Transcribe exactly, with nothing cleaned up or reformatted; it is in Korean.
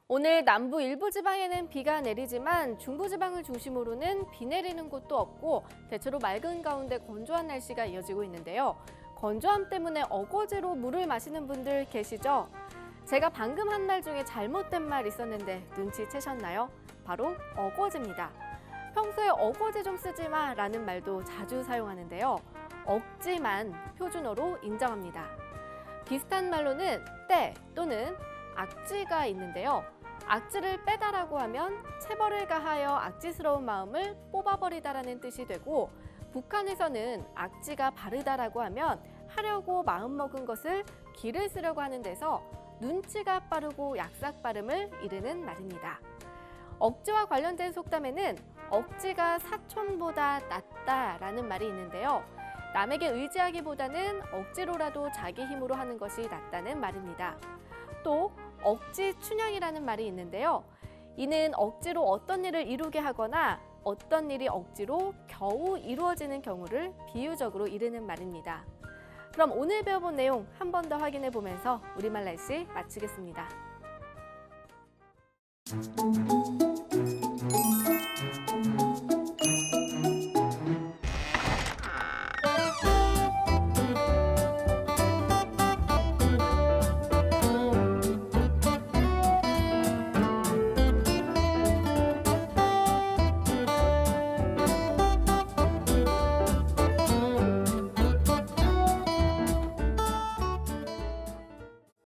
오늘 남부 일부 지방에는 비가 내리지만 중부지방을 중심으로는 비 내리는 곳도 없고 대체로 맑은 가운데 건조한 날씨가 이어지고 있는데요. 건조함 때문에 어거지로 물을 마시는 분들 계시죠? 제가 방금 한 말 중에 잘못된 말 있었는데 눈치채셨나요? 바로 어거지입니다. 평소에 어거지 좀 쓰지 마 라는 말도 자주 사용하는데요. 억지만 표준어로 인정합니다. 비슷한 말로는 때 또는 악지가 있는데요. 악지를 빼다라고 하면 체벌을 가하여 악지스러운 마음을 뽑아버리다라는 뜻이 되고, 북한에서는 악지가 바르다라고 하면 하려고 마음먹은 것을 기를 쓰려고 하는 데서 눈치가 빠르고 약삭 발음을 이르는 말입니다. 억지와 관련된 속담에는 억지가 사촌보다 낫다라는 말이 있는데요. 남에게 의지하기보다는 억지로라도 자기 힘으로 하는 것이 낫다는 말입니다. 또 억지 춘향이라는 말이 있는데요. 이는 억지로 어떤 일을 이루게 하거나 어떤 일이 억지로 겨우 이루어지는 경우를 비유적으로 이르는 말입니다. 그럼 오늘 배워본 내용 한 번 더 확인해 보면서 우리말 날씨 마치겠습니다.